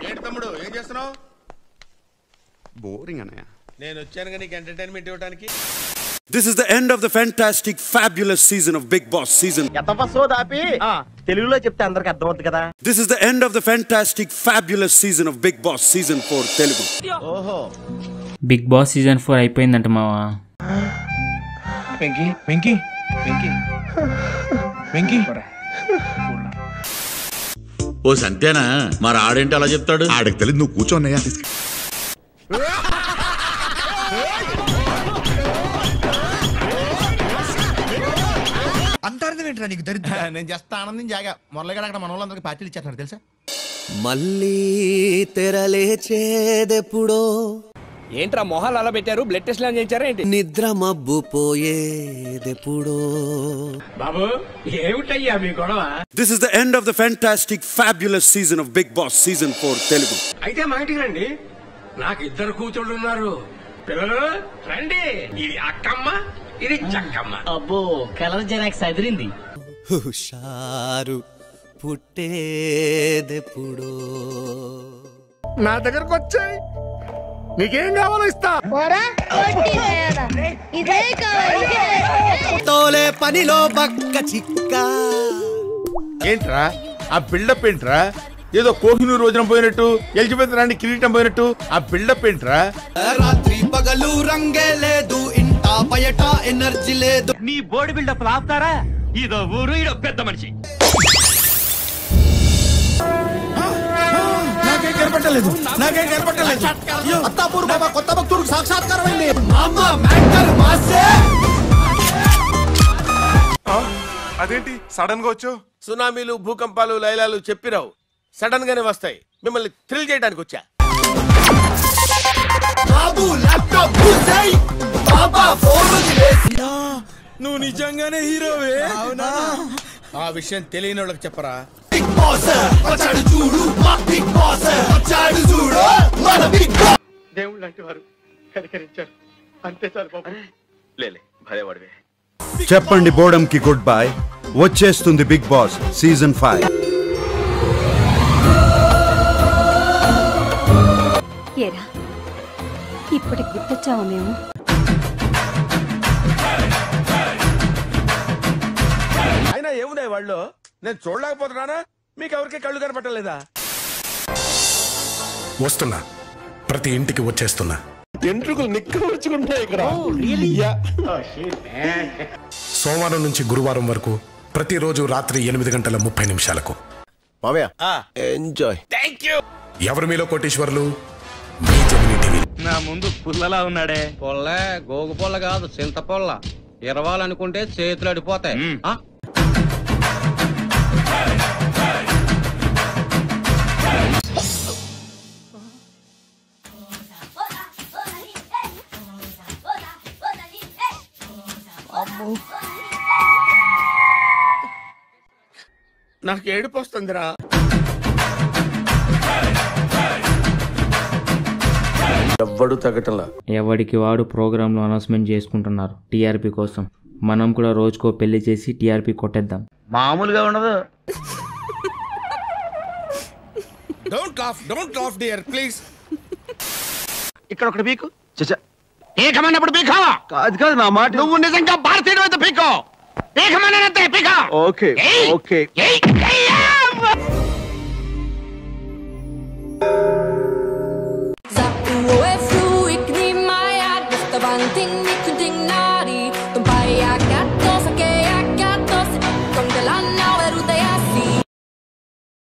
ఏంటి తమ్ముడు ఏం చేస్తున్నావు? బోరింగ్ అన్నయ్య. నేను వచ్చాను నీకు ఎంటర్టైన్మెంట్ ఇవ్వడానికి. This is the end of the fantastic fabulous season of Big Boss season. తెలుగులో చెప్తే అందరికి అర్థమవుతుంది కదా. This is the end of the fantastic fabulous season of Big Boss season 4 Telugu. ఓహో బిగ్ బాస్ సీజన్ 4 అయిపోయిందంట మావా. వెంకీ వెంకీ వెంకీ వెంకీ ఓ సంతేనా మరి ఆడేంటి అలా చెప్తాడు? ఆడికి తెలియదు, నువ్వు కూర్చోన్నయ్యా. అంటారు ఏంట్రా నీకు దరిద్ర. నేను జస్ట్ ఆనందం జాగా మొరలగాడు అక్కడ మన వాళ్ళందరికీ పార్టీలు ఇచ్చేస్తున్నారు తెలుసా. మళ్ళీ తెరలేచేదెప్పుడో. ఏంట్రా మొహాలు అలా పెట్టారు? బ్లడ్ టెస్ట్ చేయించారా ఏంటి? నిద్ర మబ్బు పోయేదెప్పుడో. బాబు ఏమిటయ్యా మీ గొడవ? This is the end of the fantastic fabulous season of Big Boss season 4 Telugu. అయితే మా ఇంటికి రండి, నాకు ఇద్దరు కూతుళ్ళు ఉన్నారు. పిల్లలు రండి, ఇది అక్కమ్మ ఇది చక్కమ్మ. అబ్బో కలర్ జెరాక్స్ అదిరింది. హుషారు పుట్టేదెప్పుడో. నా దగ్గరకు వచ్చాయి, నీకేం కావాలో ఇస్తా. తోలే పనిలో బక్క చిక్క. ఏంట్రా ఆ బిల్డప్ ఏంట్రా? ఏదో కోహినూరు రోజున పోయినట్టు, ఎలిజబెత్ రాణి కిరీటం పోయినట్టు ఆ బిల్డప్ ఏంట్రా? రాత్రి పగలు రంగే లేదు, ఇంట బయట ఎనర్జీ లేదు. మీ బోర్డు బిల్డప్ ఆపుతారా? ఇదో ఊరు ఇదో పెద్ద మనిషి. నాకేం కనపట్టలేదు, నాకేం కనపట్టలేదు. అత్తాపూర్ బాబా కొత్త భక్తుడికి సాక్షాత్కారం అయింది. అదేంటి సడన్ గా వచ్చావు? సునామీలు భూకంపాలు లైలాలు చెప్పిరావు, సడన్ గానే వస్తాయి. మిమ్మల్ని థ్రిల్ చేయడానికి వచ్చా. నువ్వు నిజంగానే హీరోవే? ఆ విషయం తెలియని వాళ్ళకి చెప్పరా. దేవుళ్ళు లాంటి వారు కనికరించారు, అంతే చాలు బాబు. లేలే భయపడివే. చెప్పండి బోర్డమ్ కి గుడ్ బై. వచ్చేస్తుంది బిగ్ బాస్ సీజన్ 5. ఏరా ఇప్పటికి గుర్తొచ్చావా? మేము అయినా ఏమున్నాయి వాళ్ళు? నేను చూడలేకపోతున్నానా? మీకు ఎవరికి కళ్ళు కనపట్టలేదా? వస్తున్నా, ప్రతి ఇంటికి వచ్చేస్తున్నా. ఎంట్రుకలు నిక్కవచ్చుకుంటాయి ఇక్కడ. సోమవారం నుంచి గురువారం వరకు ప్రతిరోజు రాత్రి 8:30 మామయ్య ఎంజాయ్. Thank you. ఎవరు మీలో కోటీశ్వర్లు? మీ జమినీ టీవీ. నా ముందు పుల్లలా ఉన్నాడే. పొల్ల గోగు పొల్ల కాదు, చింత పొల్ల. ఇరవాలనుకుంటే చేతులు అడిపోతాయి. నాకు ఏడుపు వస్తుందిరా. ఎవ్వడు తగ్గటంలా. ఎవడికి వాడు ప్రోగ్రాంలో అనౌన్స్మెంట్ చేసుకుంటున్నారు టీఆర్పీ కోసం. మనం కూడా రోజుకో పెళ్లి చేసి టీఆర్పీ కొట్టేద్దాం. మామూలుగా ఉండదు. Don't laugh dear please. ఇక్కడ ఒకటి పీకు. పీకమన్నప్పుడు పీకో. కాదు కాదు నా మాట. నువ్వు నిజంగా భారతీయుడు అయితే పీకో. పీకమన్నంతే పీకో. Okay okay. Sag du, du, ich nehm mal ja, das ist der Wand, Ding, nicht zu Ding, na.